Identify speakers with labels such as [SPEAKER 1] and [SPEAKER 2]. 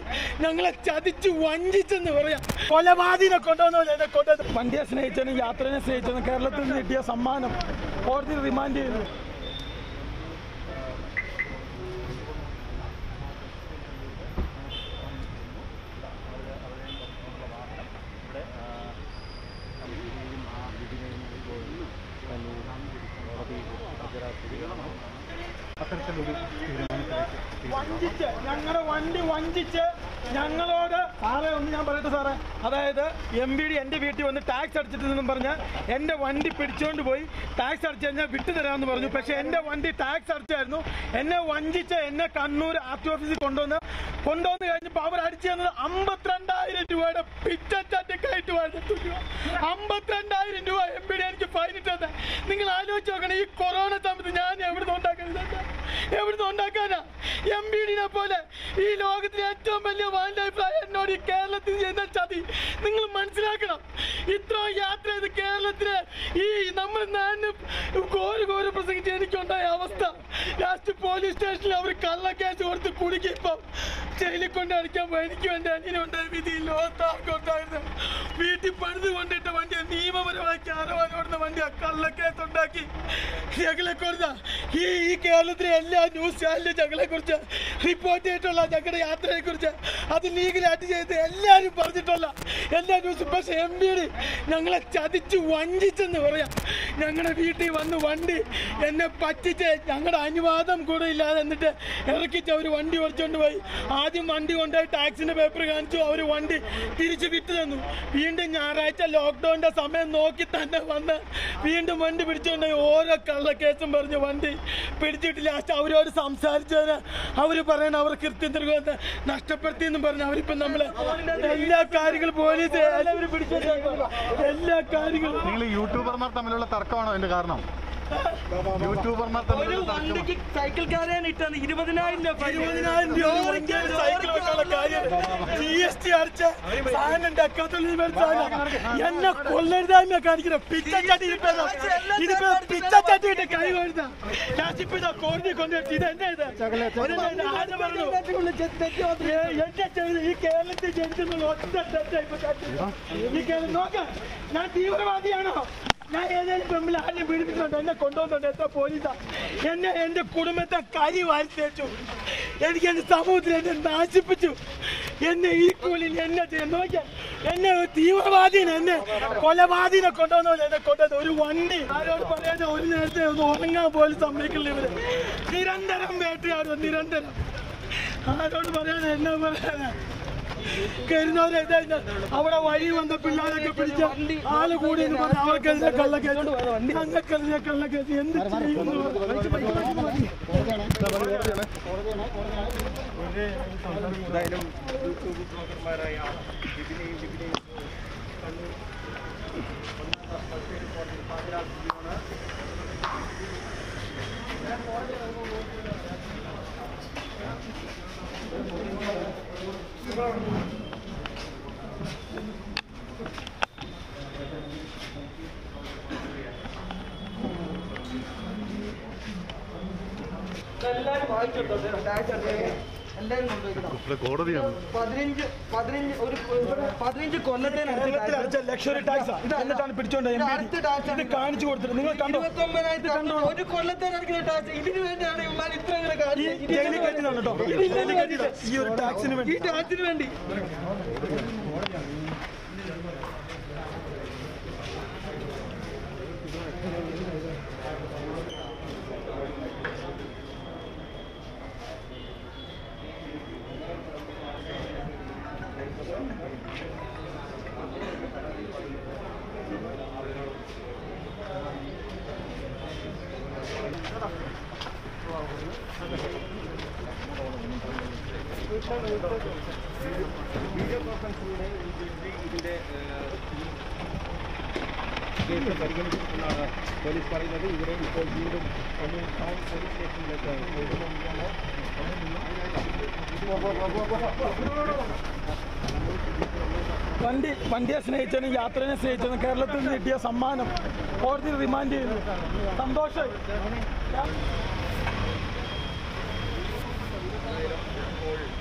[SPEAKER 1] ഞങ്ങളെ ചതിച്ചു വഞ്ചിച്ചെന്ന് പറയാം. കൊലപാതകിനെ കൊണ്ടുവന്നു വണ്ടിയെ സ്നേഹിച്ചതിനും യാത്രയെ സ്നേഹിച്ചതിനും കേരളത്തിൽ നിന്ന് കിട്ടിയ സമ്മാനം കോടതി റിമാൻഡ് ചെയ്യുന്നു. വഞ്ചിച്ച് ഞങ്ങളുടെ വണ്ടി വഞ്ചിച്ച് ഞങ്ങളോട് സാറേ ഒന്ന് ഞാൻ പറയട്ടെ സാറേ, അതായത് MVD എൻ്റെ വീട്ടിൽ വന്ന് ടാക്സ് അടിച്ചിട്ടെന്നും പറഞ്ഞാൽ എൻ്റെ വണ്ടി പിടിച്ചുകൊണ്ട് പോയി ടാക്സ് അടിച്ചു കഴിഞ്ഞാൽ വിട്ടുതരാമെന്ന് പറഞ്ഞു. പക്ഷെ എൻ്റെ വണ്ടി ടാക്സ് അടിച്ചായിരുന്നു. എന്നെ വഞ്ചിച്ച് എന്നെ കണ്ണൂർ RT ഓഫീസിൽ കൊണ്ടുവന്ന് കഴിഞ്ഞപ്പോൾ അവർ അടിച്ചു തന്നത് 52,000 രൂപയുടെ പിറ്റച്ചാറ്റക്കായിട്ട് വന്നിട്ടു. 52,000 രൂപ MVD എനിക്ക് ഫൈൻ ഇട്ടത്. നിങ്ങൾ ആലോചിച്ച് നോക്കണം, ഈ കൊറോണ സമയത്ത് ഞാൻ എവിടുന്ന് ഉണ്ടാക്കാനാ? MVD-നെ പോലെ ഈ ലോകത്തിലെ ഏറ്റവും വലിയ വൈൽഡ് ലൈഫ് എന്നോട് ഈ കേരളത്തിൽ ചെയ്യുന്ന ചതി നിങ്ങൾ മനസ്സിലാക്കണം. ഇത്ര യാത്ര ചെയ്ത് കേരളത്തിലെ ഈ നമ്മൾ ഘോര പ്രസംഗിച്ച് എനിക്കുണ്ടായ അവസ്ഥ, ലാസ്റ്റ് പോലീസ് സ്റ്റേഷനിൽ അവർ കള്ളക്കേസ് കൊടുത്ത് കുടുക്കി ഇപ്പം ജയിലിൽ കൊണ്ട് അടിക്കാൻ പോയി. എനിക്കും എൻ്റെ അനിയനുണ്ടായ വിധി ലോകത്താർക്കുണ്ടായിരുന്നു. വീട്ടിൽ പണിത് കൊണ്ടിട്ട വണ്ടിയെ നിയമപരമായി കാരവാനോടുന്ന വണ്ടിയെ കള്ളക്കേസ് ഉണ്ടാക്കി ഞങ്ങളെക്കുറിച്ച് ഈ കേരളത്തിലെ എല്ലാ ന്യൂസ് ചാനലും ഞങ്ങളെക്കുറിച്ച് റിപ്പോർട്ട് ചെയ്തിട്ടുള്ള ഞങ്ങളുടെ യാത്രയെക്കുറിച്ച് അത് ലീഗലായിട്ട് ചെയ്ത് എല്ലാവരും പറഞ്ഞിട്ടുള്ള എല്ലാ ന്യൂസും. പക്ഷെ MVD ഞങ്ങളെ ചതിച്ചു വഞ്ചിച്ചെന്ന് പറയാം. ഞങ്ങളുടെ വീട്ടിൽ വന്ന് വണ്ടി എന്നെ പറ്റിച്ച് ഞങ്ങളുടെ അനുവാദം കൂടെ ഇല്ലാതെ എന്നിട്ട് ഇറക്കിച്ച് അവർ വണ്ടി ഓടിച്ചുകൊണ്ട് പോയി. ആദ്യം വണ്ടി കൊണ്ടുപോയി ടാക്സിന്റെ പേപ്പർ കാണിച്ചു, അവർ വണ്ടി തിരിച്ച് വിട്ടു തന്നു. വീണ്ടും ഞായറാഴ്ച ലോക്ക്ഡൌണിന്റെ സമയം നോക്കി തന്നെ വന്ന് വീണ്ടും വണ്ടി പിടിച്ചുകൊണ്ടുപോയി ഓരോ കള്ളക്കേസും പറഞ്ഞ് വണ്ടി പിടിച്ചിട്ട് ലാസ്റ്റ് അവരോട് സംസാരിച്ചതിന് അവർ പറയണം അവർ കൃത്യം തിരുവനന്തപുരത്ത് നഷ്ടപ്പെടുത്തിയെന്നും പറഞ്ഞ് അവരിപ്പം നമ്മളെ എല്ലാ കാര്യങ്ങളും പോലീസ് എല്ലാവരും പിടിച്ചു. എല്ലാ കാര്യങ്ങളും
[SPEAKER 2] നിങ്ങൾ യൂട്യൂബർമാർ തമ്മിലുള്ള തർക്കമാണോ അതിന്റെ കാരണം?
[SPEAKER 1] ഒരു വണ്ടിക്ക് സൈക്കിൾക്കാരെയാണ് ഇട്ടത് 20,000 രൂപ സൈക്കിൾ വെക്കാനുള്ള കാര്യം. GST അടിച്ച സാധനം ഡക്കാത്തിൽ എന്നെ കൊല്ലരുതായ്മ കാണിക്കുന്ന പിച്ചച്ചാട്ടി ഇതിപ്പോ പിച്ചച്ചാട്ടിയിട്ട് കൈ വരുന്ന ലാസ്റ്റിപ്പ കോടതി കൊണ്ടുവച്ചു. ഇത് എന്നെ ആര് പറഞ്ഞു എന്നെ ചെയ്ത് ഈ കേരളത്തിൽ ജനിച്ചെന്നുള്ള ഒറ്റ തെറ്റായി. ഈ കേരളം നോക്കാം, ഞാൻ തീവ്രവാദിയാണോ? ഞാൻ ഏതെങ്കിലും പെമ്പിൽ ആരെയും പീഡിപ്പിക്കുന്നുണ്ടോ? എന്നെ കൊണ്ടുവന്നുണ്ട് എത്ര പോലീസാ? എന്നെ എൻ്റെ കുടുംബത്തെ കരി വാരി തേച്ചു. എനിക്ക് എൻ്റെ സമൂഹത്തിൽ എന്നെ നാശിപ്പിച്ചു. എന്നെ ഈ കൂലിൽ എന്നെ ചെയ്യാൻ നോക്കിയാൽ എന്നെ തീവ്രവാദിനെ എന്നെ കൊലപാതകിനെ കൊണ്ടുവന്നത് ഒരു വണ്ടി ആരോട് പറയാതെ ഒരു നേരത്തെ ഒന്ന് ഉറങ്ങാൻ പോലും സമ്മതിക്കില്ല. ഇവര് നിരന്തരം വേട്ടയാടും, നിരന്തരം. ആരോട് പറയാൻ എന്നാ പറയാനാ? കരുന്നവരെ അവിടെ വഴി വന്ന പിള്ളേരൊക്കെ പിടിച്ച ആള് കൂടി അവർക്കെതിരെ കള്ളക്കേസ്, ഞങ്ങൾക്കെതിരെ കള്ളക്കേസ്. എന്ത് ചെയ്യുന്നു?
[SPEAKER 3] എന്തായാലും യൂട്യൂബ് ബ്ലോഗർമാരായ എല്ലാവരും വായിച്ചിട്ടോ എല്ലാവരും കൊണ്ടുപോയി
[SPEAKER 2] കോടതിയാണ്
[SPEAKER 1] 15 കൊല്ലത്തെ ലക്ഷറി ടാക്സ് എന്നിട്ടാണ് പിടിച്ചോണ്ട് ഇത് കാണിച്ചു കൊടുത്തിട്ട് നിങ്ങൾ കണ്ടോ?
[SPEAKER 3] 29,000 ഒരു കൊല്ലത്തെ ടാക്സ്. ഇതിനു വേണ്ടിയാണ് ഇവന്മാർ ഇത്ര
[SPEAKER 1] ജയിലിൽ കയറ്റിയതാണ് കേട്ടോ. ഈ ഒരു ടാക്സിന് വേണ്ടി,
[SPEAKER 3] ഈ ടാക്സിന് വേണ്ടി. വീഡിയോ കോൺഫറൻസിലൂടെ ഇതിന്റെ കേസ് പരിഗണിച്ചിട്ടുണ്ടെന്നാണ് പോലീസ് പറയുന്നത്. ഇവരെ ഇപ്പോൾ വീണ്ടും ടൗൺ പോലീസ് സ്റ്റേഷനിലേക്ക്
[SPEAKER 1] വണ്ടിയെ സ്നേഹിച്ചതിനും യാത്രയെ സ്നേഹിച്ചതിനും കേരളത്തിൽ നിന്ന് കിട്ടിയ സമ്മാനം കോടതി റിമാൻഡ് ചെയ്യുന്നു. സന്തോഷം.